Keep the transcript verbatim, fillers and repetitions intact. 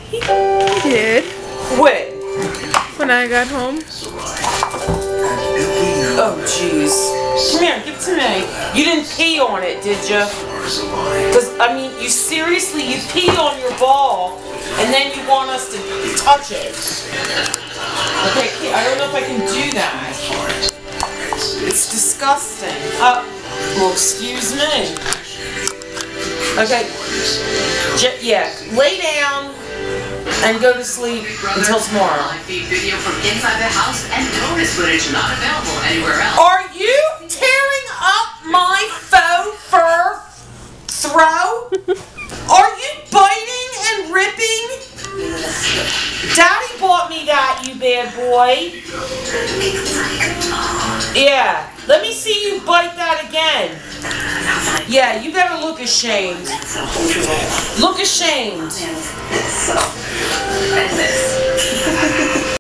He, he did. When? When I got home. Oh, jeez. Come here, give it to me. You didn't pee on it, did you? Because, I mean, you seriously, you peed on your ball, and then you want us to touch it. Okay, I don't know if I can do that. It's disgusting. Uh, well, excuse me. Okay, J yeah, lay down and go to sleep until tomorrow. Video from inside the house and bonus footage not available anywhere else. Are you tearing up my faux fur throw? Are you biting and ripping? Daddy bought me that, you bad boy. Yeah, let me see you bite that again. Yeah, you better look ashamed. Look ashamed.